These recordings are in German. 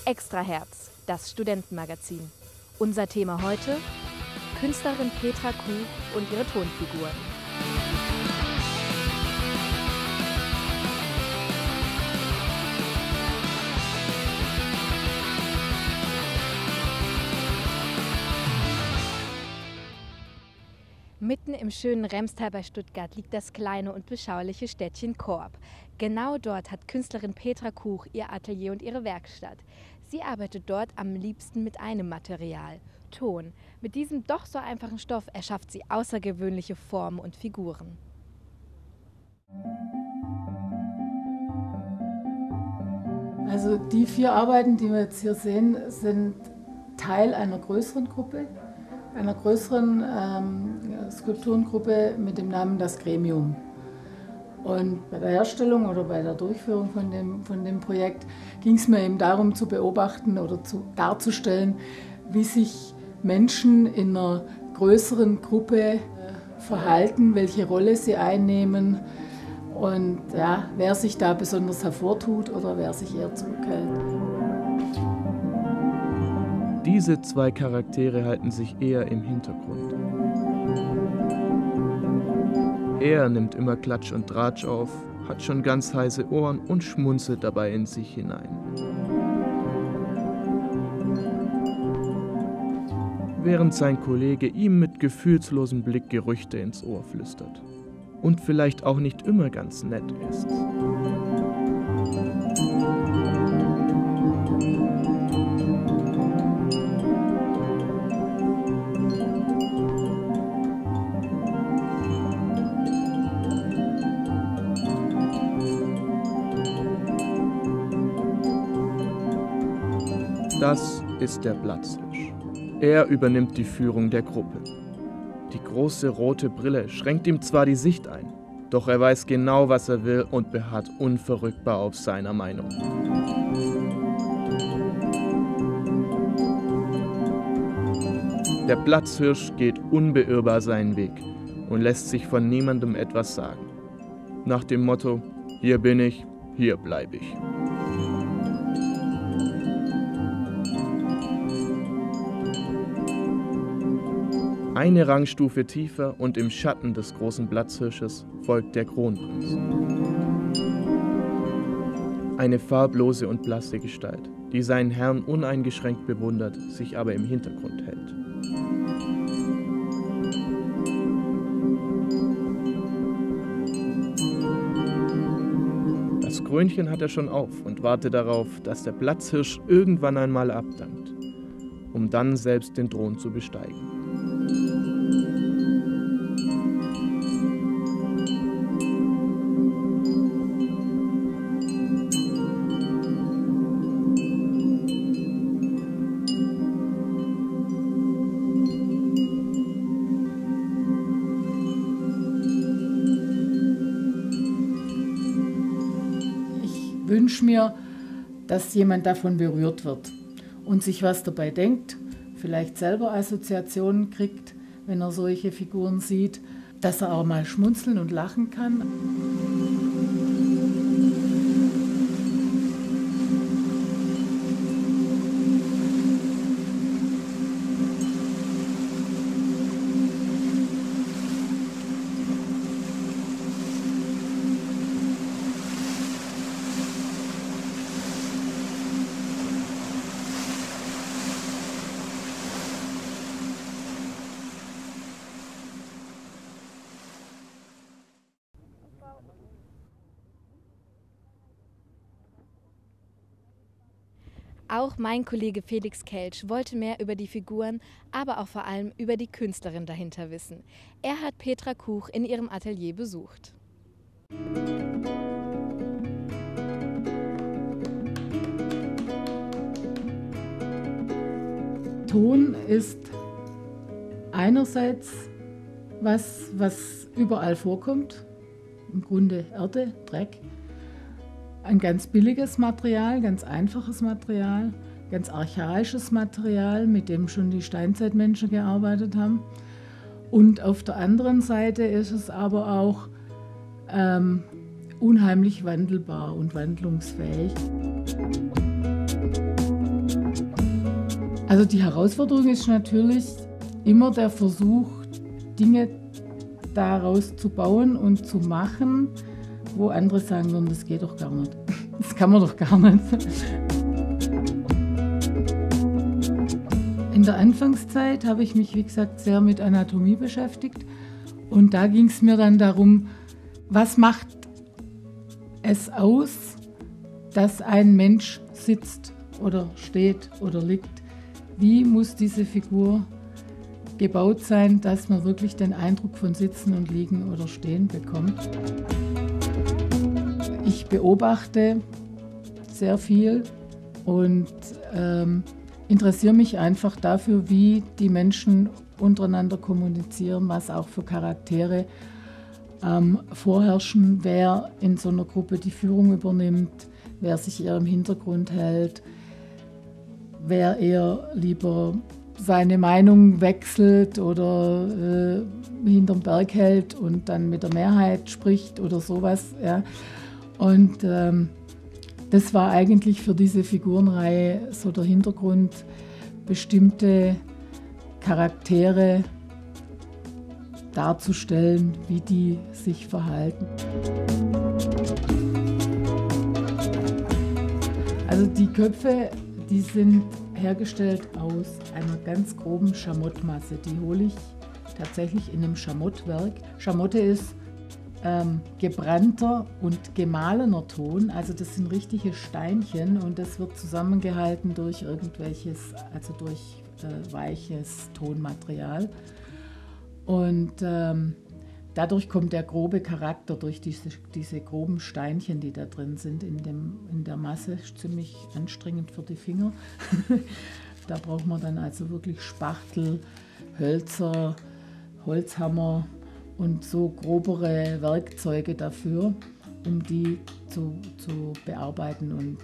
Extraherz, das Studentenmagazin. Unser Thema heute: Künstlerin Petra Kuch und ihre Tonfiguren. Mitten im schönen Remstal bei Stuttgart liegt das kleine und beschauliche Städtchen Korb. Genau dort hat Künstlerin Petra Kuch ihr Atelier und ihre Werkstatt. Sie arbeitet dort am liebsten mit einem Material: Ton. Mit diesem doch so einfachen Stoff erschafft sie außergewöhnliche Formen und Figuren. Also die 4 Arbeiten, die wir jetzt hier sehen, sind Teil einer größeren Gruppe, einer größeren Skulpturengruppe mit dem Namen Das Gremium. Und bei der Herstellung oder bei der Durchführung von dem Projekt ging es mir eben darum zu beobachten oder darzustellen, wie sich Menschen in einer größeren Gruppe verhalten, welche Rolle sie einnehmen und ja, wer sich da besonders hervortut oder wer sich eher zurückhält. Diese 2 Charaktere halten sich eher im Hintergrund. Er nimmt immer Klatsch und Tratsch auf, hat schon ganz heiße Ohren und schmunzelt dabei in sich hinein. Während sein Kollege ihm mit gefühlslosem Blick Gerüchte ins Ohr flüstert. Und vielleicht auch nicht immer ganz nett ist. Das ist der Platzhirsch. Er übernimmt die Führung der Gruppe. Die große rote Brille schränkt ihm zwar die Sicht ein, doch er weiß genau, was er will und beharrt unverrückbar auf seiner Meinung. Der Platzhirsch geht unbeirrbar seinen Weg und lässt sich von niemandem etwas sagen. Nach dem Motto: Hier bin ich, hier bleibe ich. Eine Rangstufe tiefer und im Schatten des großen Platzhirsches folgt der Kronprinz. Eine farblose und blasse Gestalt, die seinen Herrn uneingeschränkt bewundert, sich aber im Hintergrund hält. Das Krönchen hat er schon auf und wartet darauf, dass der Platzhirsch irgendwann einmal abdankt, um dann selbst den Thron zu besteigen. Ich wünsche mir, dass jemand davon berührt wird und sich was dabei denkt, vielleicht selber Assoziationen kriegt, wenn er solche Figuren sieht, dass er auch mal schmunzeln und lachen kann. Auch mein Kollege Felix Kelch wollte mehr über die Figuren, aber auch vor allem über die Künstlerin dahinter wissen. Er hat Petra Kuch in ihrem Atelier besucht. Ton ist einerseits was überall vorkommt, im Grunde Erde, Dreck. Ein ganz billiges Material, ganz einfaches Material, ganz archaisches Material, mit dem schon die Steinzeitmenschen gearbeitet haben. Und auf der anderen Seite ist es aber auch unheimlich wandelbar und wandlungsfähig. Also die Herausforderung ist natürlich immer der Versuch, Dinge daraus zu bauen und zu machen, wo andere sagen würden, das geht doch gar nicht. Das kann man doch gar nicht. In der Anfangszeit habe ich mich, wie gesagt, sehr mit Anatomie beschäftigt. Und da ging es mir dann darum, was macht es aus, dass ein Mensch sitzt oder steht oder liegt? Wie muss diese Figur gebaut sein, dass man wirklich den Eindruck von Sitzen und Liegen oder Stehen bekommt? Ich beobachte sehr viel und interessiere mich einfach dafür, wie die Menschen untereinander kommunizieren, was auch für Charaktere vorherrschen, wer in so einer Gruppe die Führung übernimmt, wer sich eher im Hintergrund hält, wer eher lieber seine Meinung wechselt oder hinterm Berg hält und dann mit der Mehrheit spricht oder sowas. Ja. Und das war eigentlich für diese Figurenreihe so der Hintergrund, bestimmte Charaktere darzustellen, wie die sich verhalten. Also die Köpfe, die sind hergestellt aus einer ganz groben Schamottmasse. Die hole ich tatsächlich in einem Schamottwerk. Schamotte ist gebrannter und gemahlener Ton, also das sind richtige Steinchen und das wird zusammengehalten durch irgendwelches, also durch weiches Tonmaterial. Und dadurch kommt der grobe Charakter durch diese groben Steinchen, die da drin sind in der Masse. Ist ziemlich anstrengend für die Finger. Da braucht man dann also wirklich Spachtel, Hölzer, Holzhammer und so grobere Werkzeuge dafür, um die zu bearbeiten und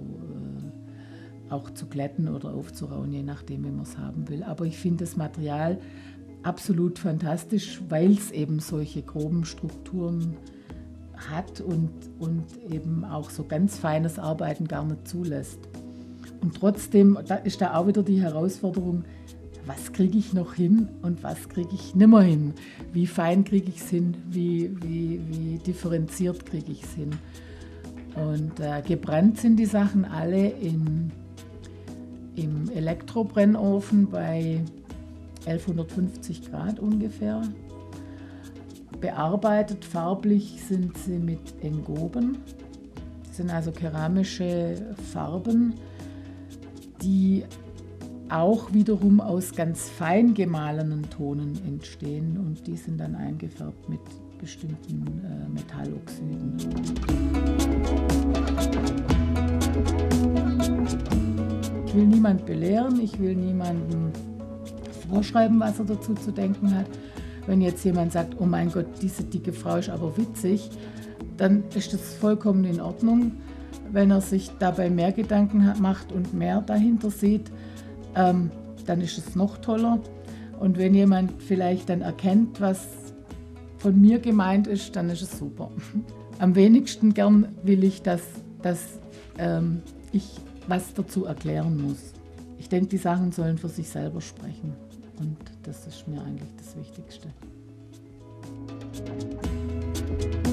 auch zu glätten oder aufzurauen, je nachdem, wie man es haben will. Aber ich finde das Material absolut fantastisch, weil es eben solche groben Strukturen hat und eben auch so ganz feines Arbeiten gar nicht zulässt. Und trotzdem da ist da auch wieder die Herausforderung, was kriege ich noch hin und was kriege ich nimmer hin? Wie fein kriege ich es hin? Wie differenziert kriege ich es hin? Und gebrannt sind die Sachen alle im Elektrobrennofen bei 1150 Grad ungefähr. Bearbeitet farblich sind sie mit Engoben. Das sind also keramische Farben, die auch wiederum aus ganz fein gemahlenen Tonen entstehen und die sind dann eingefärbt mit bestimmten Metalloxiden. Ich will niemand belehren, ich will niemandem vorschreiben, was er dazu zu denken hat. Wenn jetzt jemand sagt, oh mein Gott, diese dicke Frau ist aber witzig, dann ist das vollkommen in Ordnung. Wenn er sich dabei mehr Gedanken macht und mehr dahinter sieht, dann ist es noch toller. Und wenn jemand vielleicht dann erkennt, was von mir gemeint ist, dann ist es super. Am wenigsten gern will ich, dass ich was dazu erklären muss. Ich denke, die Sachen sollen für sich selber sprechen. Und das ist mir eigentlich das Wichtigste.